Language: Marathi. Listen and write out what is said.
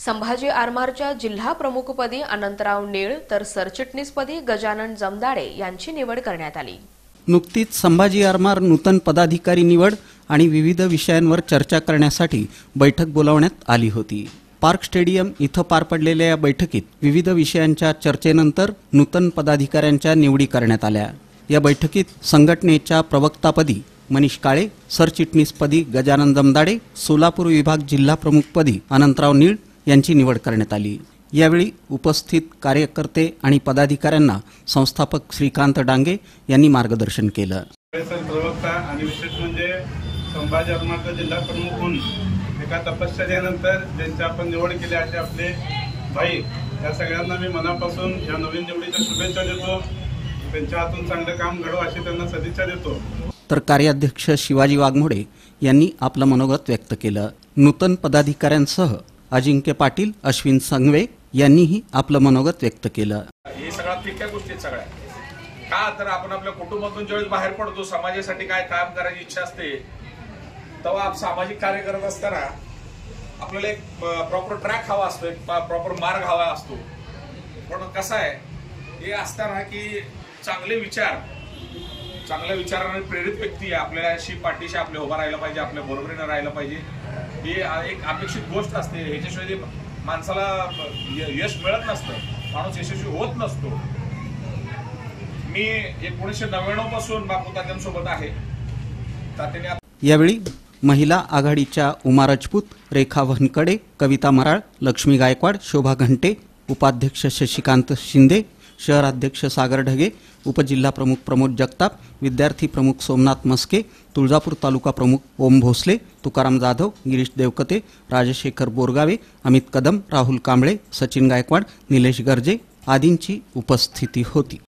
संभाजी आरमारच्या जिल्हा प्रमुखपदी अनंतराव नीळ तर सरचिटणीसपदी गजानन जमदाडे यांची निवड करण्यात आली। नुकतीच संभाजी आरमार नूतन पदाधिकारी निवड आणि विविध विषयांवर चर्चा करण्यासाठी बैठक बोलावण्यात आली होती। पार्क स्टेडियम इथं पार पडलेल्या या बैठकीत विविध विषयांच्या चर्चेनंतर नूतन पदाधिकाऱ्यांच्या निवडी करण्यात आल्या। या बैठकीत संघटनेच्या प्रवक्तापदी मनीष काळे, सरचिटणीसपदी गजानन जमदाडे, सोलापूर विभाग जिल्हा प्रमुखपदी अनंतराव नीळ यांची निवड करण्यात आली। यावेळी उपस्थित कार्यकर्ते आणि पदाधिकाऱ्यांना संस्थापक श्रीकांत डांगे यांनी मार्गदर्शन केलं। प्रवक्ता आणि विशेष म्हणजे संभाजी आरमारचा जिल्हा प्रमुख म्हणून एका तपश्चर्येनंतर ज्यांची आपण निवड केली असे आपले भाई, या सगळ्यांना मी मनापासून या नवीन निवडीच्या शुभेच्छा देतो। त्यांच्या हातून चांगलं काम घडो अशी त्यांना सदिच्छा देतो। तर कार्याध्यक्ष शिवाजी वाघमोडे यांनी आपलं मनोगत व्यक्त केलं। नूतन पदाधिकाऱ्यांसह अजिंक्य पाटील, अश्विन संघवे यांनीही आपलं मनोगत व्यक्त केलं। हे सगळ्या फिक्या गोष्टी सगळ्या का तर आपण आपल्या कुटुंबातून ज्यावेळेस बाहेर पडतो, समाजासाठी काय काम करायची इच्छा असते, तेव्हा सामाजिक कार्य करत असताना आपल्याला एक प्रॉपर ट्रॅक हवा असतो, एक प्रॉपर मार्ग हवा असतो। पण कसं आहे हे असताना की चांगले विचार, चांगल्या विचाराने प्रेरित व्यक्ती आपल्याशी पाठीशी आपल्या उभा राहायला पाहिजे, आपल्या बरोबरीने राहायला पाहिजे। ही एक अपेक्षित गोष्ट असते। ह्याच्याशिवाय माणसाला यश मिळत नसतं, माणूस यशस्वी होत नसतो। मी 1999 पासून बापू तात्यांसोबत आहे। तात्याने यावेळी महिला आघाडीच्या उमा राजपूत, रेखा वनकडे, कविता मराळ, लक्ष्मी गायकवाड, शोभा घंटे, उपाध्यक्ष शशिकांत शिंदे, शहराध्यक्ष सागर ढगे, उपजिल्हा प्रमुख प्रमोद जगताप, विद्यार्थी प्रमुख सोमनाथ मस्के, तुळजापूर तालुका प्रमुख ओम भोसले, तुकाराम जाधव, गिरीश देवकते, राजशेखर बोरगावे, अमित कदम, राहुल कांबळे, सचिन गायकवाड, निलेश गर्जे आदींची उपस्थिती होती।